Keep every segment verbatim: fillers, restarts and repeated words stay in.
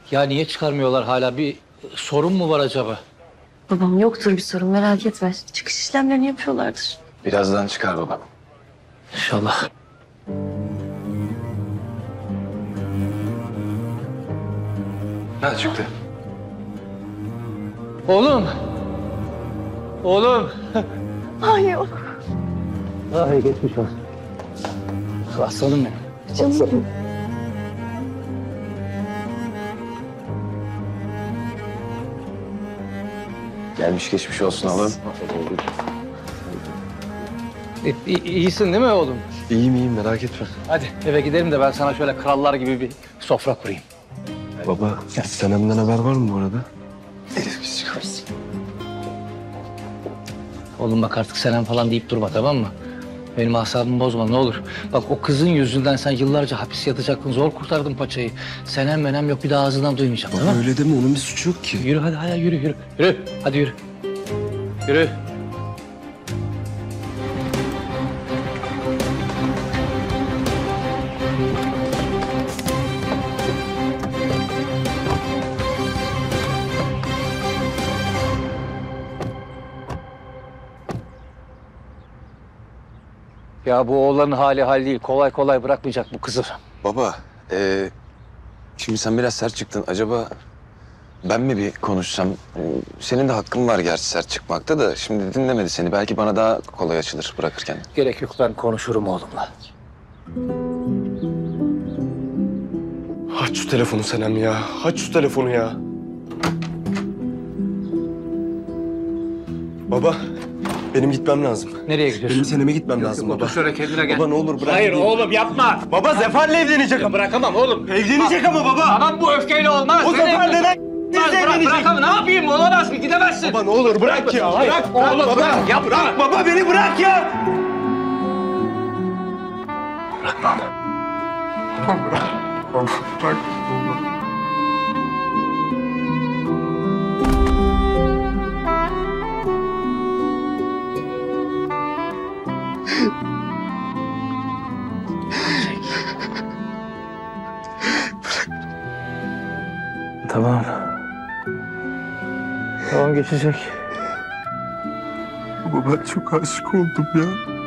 Ya niye çıkarmıyorlar hala? Bir sorun mu var acaba? Babam yoktur bir sorun, merak etme. Çıkış işlemlerini yapıyorlardır. Birazdan çıkar baba. İnşallah. Ha çıktı. Oğlum. Oğlum. Ay yok. Ay geçmiş olsun. Aslanım benim. Canım. Gelmiş geçmiş olsun oğlum. İ- i- İyisin değil mi oğlum? İyiyim iyiyim merak etme. Hadi eve gidelim de ben sana şöyle krallar gibi bir sofra kurayım. Baba Senem'den haber var mı bu arada? Elif biz çıkarız. Oğlum bak artık Senem falan deyip durma, tamam mı? Benim asabımı bozma ne olur. Bak o kızın yüzünden sen yıllarca hapis yatacaktın. Zor kurtardın paçayı. Senem menem yok, bir daha ağzından duymayacağım, tamam mı? Öyle deme, onun bir suçu yok ki. Yürü hadi, hadi yürü yürü. Yürü hadi yürü. Yürü. Ya bu oğlanın hali hal değil. Kolay kolay bırakmayacak bu kızı. Baba ee, şimdi sen biraz sert çıktın. Acaba ben mi bir konuşsam? Ee, Senin de hakkın var gerçi sert çıkmakta da. Şimdi dinlemedi seni. Belki bana daha kolay açılır bırakırken. Gerek yok, ben konuşurum oğlumla. Aç şu telefonu Senem ya. Aç şu telefonu ya. Baba, benim gitmem lazım. Nereye gidiyorsun? Benim Senem'e gitmem lazım baba. Otur şöyle kendine gel. Baba ne olur bırak. Hayır gideyim. oğlum yapma. Baba Zefer'le evlenecek Ya ama. bırakamam oğlum. Evlenecek ama baba. Tamam bu öfkeyle olmaz. O Nereye Zefer gidiyorsun? neden Bırak, bizle bırak, evlenecek? bırakamam. Ne yapayım? Olamaz mı? Gidemezsin. Baba ne olur bırak ya. Hayır, Bırak, bırak oğlum, baba. bırak, yapma. Bırak baba, beni bırak ya. Bırakmam. Bırak. Baba bırak. Tamam. Tamam geçecek. Baba ben çok aşık oldum ya.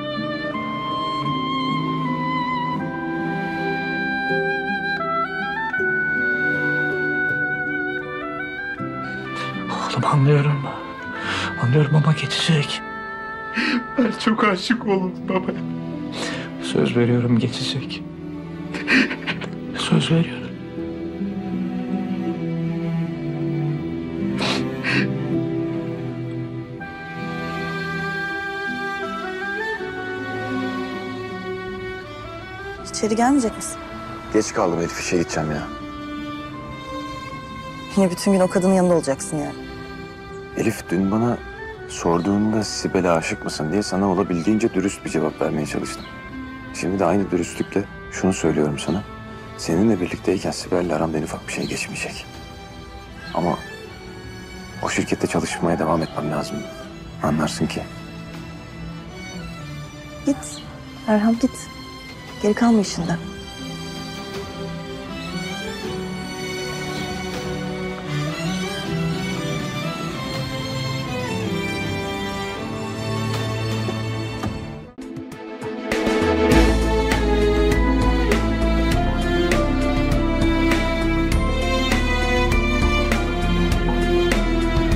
Oğlum anlıyorum. Anlıyorum ama geçecek. Ben çok aşık oldum baba. Söz veriyorum geçecek. Söz veriyorum. İçeri gelmeyecek misin? Geç kaldım Elif, işe gideceğim ya. Yine bütün gün o kadının yanında olacaksın yani. Elif dün bana sorduğunda Sibel'e aşık mısın diye sana olabildiğince dürüst bir cevap vermeye çalıştım. Şimdi de aynı dürüstlükle şunu söylüyorum sana. Seninle birlikteyken Sibel'le aramda en ufak bir şey geçmeyecek. Ama o şirkette çalışmaya devam etmem lazım. Anlarsın ki. Git. Erhan git. Geri kalma işinden.